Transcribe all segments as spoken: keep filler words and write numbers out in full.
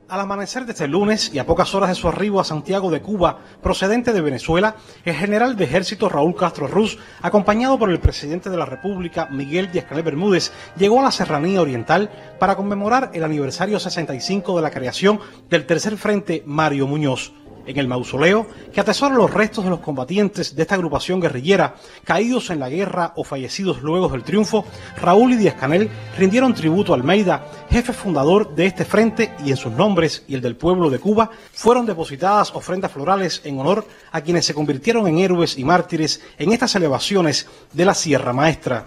Al amanecer de este lunes y a pocas horas de su arribo a Santiago de Cuba, procedente de Venezuela, el general de ejército Raúl Castro Ruz, acompañado por el presidente de la República, Miguel Díaz-Canel Bermúdez, llegó a la Serranía Oriental para conmemorar el aniversario sesenta y cinco de la creación del Tercer Frente Mario Muñoz. En el mausoleo, que atesora los restos de los combatientes de esta agrupación guerrillera, caídos en la guerra o fallecidos luego del triunfo, Raúl y Díaz-Canel rindieron tributo a Almeida, jefe fundador de este frente, y en sus nombres y el del pueblo de Cuba fueron depositadas ofrendas florales en honor a quienes se convirtieron en héroes y mártires en estas elevaciones de la Sierra Maestra.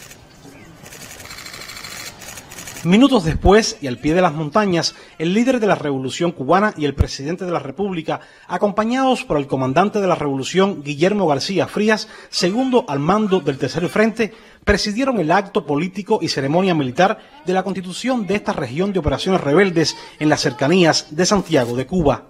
Minutos después, y al pie de las montañas, el líder de la Revolución Cubana y el presidente de la República, acompañados por el comandante de la Revolución, Guillermo García Frías, segundo al mando del Tercer Frente, presidieron el acto político y ceremonia militar de la constitución de esta región de operaciones rebeldes en las cercanías de Santiago de Cuba.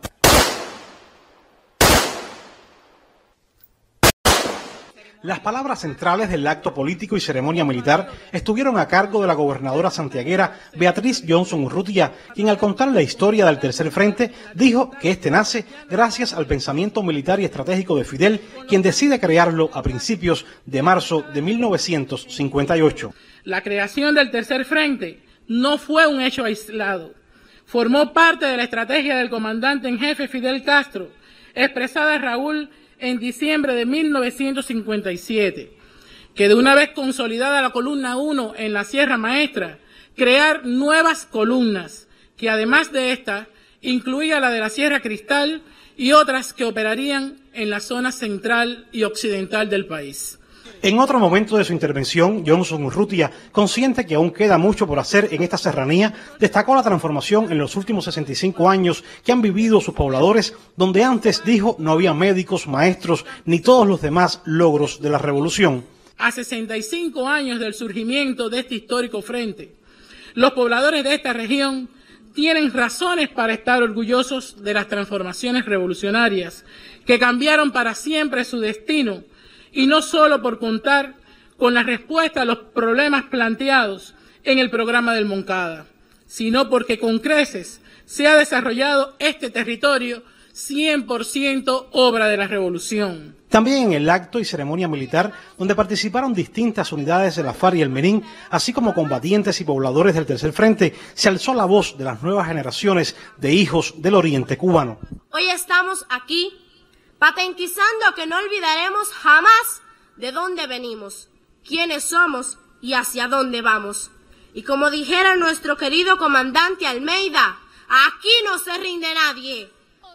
Las palabras centrales del acto político y ceremonia militar estuvieron a cargo de la gobernadora santiaguera Beatriz Johnson Urrutia, quien al contar la historia del Tercer Frente dijo que este nace gracias al pensamiento militar y estratégico de Fidel, quien decide crearlo a principios de marzo de mil novecientos cincuenta y ocho. La creación del Tercer Frente no fue un hecho aislado, formó parte de la estrategia del comandante en jefe Fidel Castro, expresada Raúl en diciembre de mil novecientos cincuenta y siete, que de una vez consolidada la columna uno en la Sierra Maestra, crear nuevas columnas, que además de esta, incluía la de la Sierra Cristal y otras que operarían en la zona central y occidental del país. En otro momento de su intervención, Johnson Urrutia, consciente que aún queda mucho por hacer en esta serranía, destacó la transformación en los últimos sesenta y cinco años que han vivido sus pobladores, donde antes, dijo, no había médicos, maestros, ni todos los demás logros de la revolución. A sesenta y cinco años del surgimiento de este histórico frente, los pobladores de esta región tienen razones para estar orgullosos de las transformaciones revolucionarias que cambiaron para siempre su destino, y no solo por contar con la respuesta a los problemas planteados en el programa del Moncada, sino porque con creces se ha desarrollado este territorio cien por ciento obra de la revolución. También en el acto y ceremonia militar, donde participaron distintas unidades de la FARC y el MERIN, así como combatientes y pobladores del Tercer Frente, se alzó la voz de las nuevas generaciones de hijos del oriente cubano. Hoy estamos aquí patentizando que no olvidaremos jamás de dónde venimos, quiénes somos y hacia dónde vamos. Y como dijera nuestro querido comandante Almeida, aquí no se rinde nadie.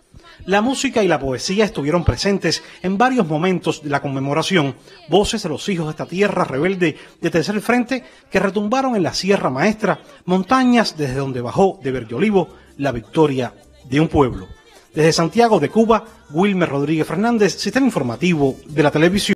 La música y la poesía estuvieron presentes en varios momentos de la conmemoración, voces de los hijos de esta tierra rebelde de Tercer Frente que retumbaron en la Sierra Maestra, montañas desde donde bajó de Verde Olivo la victoria de un pueblo. Desde Santiago de Cuba, Wilmer Rodríguez Fernández, Sistema Informativo de la Televisión.